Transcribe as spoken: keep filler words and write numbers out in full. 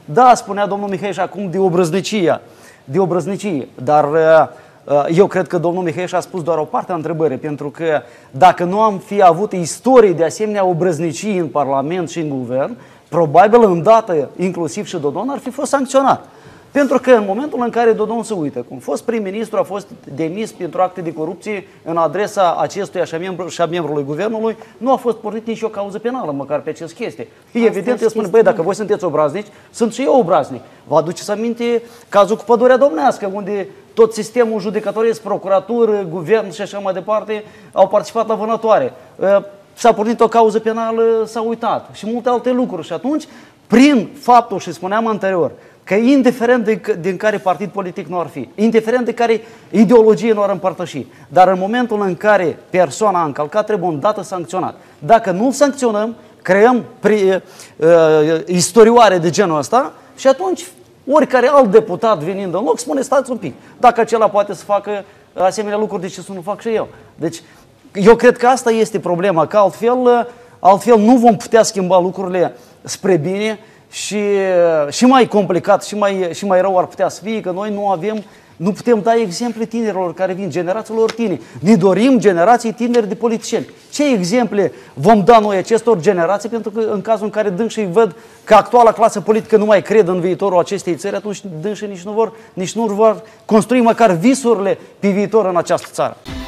Da, spunea domnul Mihai și acum de obrăznicie, de obrăznicie, dar eu cred că domnul Mihai a spus doar o parte a întrebării, pentru că dacă nu am fi avut istorie de asemenea obrăznicii în Parlament și în Guvern, probabil îndată, inclusiv și Dodon, ar fi fost sancționat. Pentru că în momentul în care Dodon se uită, cum fost prim-ministru, a fost demis pentru acte de corupție în adresa acestuia și a, membru, și a membrului guvernului, nu a fost pornit nici o cauză penală, măcar pe acest chestie. Asta evident, el spune, băi, dacă voi sunteți obraznici, sunt și eu obraznic. Vă aduceți aminte cazul cu Pădurea Domnească, unde tot sistemul judecătoresc, procuratură, guvern și așa mai departe, au participat la vânătoare. S-a pornit o cauză penală, s-a uitat și multe alte lucruri. Și atunci, prin faptul, și spuneam anterior, că indiferent de, din care partid politic nu ar fi, indiferent de care ideologie nu ar împărtăși, dar în momentul în care persoana a încălcat, trebuie îndată sancționat. Dacă nu sancționăm, creăm pri, uh, istorioare de genul ăsta și atunci oricare alt deputat venind în loc spune, stați un pic, dacă acela poate să facă asemenea lucruri, de ce să nu fac și eu? Deci, eu cred că asta este problema, că altfel, altfel nu vom putea schimba lucrurile spre bine și, și mai complicat și mai, și mai rău ar putea să fie, că noi nu avem, nu putem da exemple tinerilor care vin, generațiilor tineri. Ne dorim generații tineri de politicieni. Ce exemple vom da noi acestor generații? Pentru că în cazul în care dânsii văd că actuala clasă politică nu mai cred în viitorul acestei țări, atunci dânsii nici nu vor, nici nu vor construi măcar visurile pe viitor în această țară.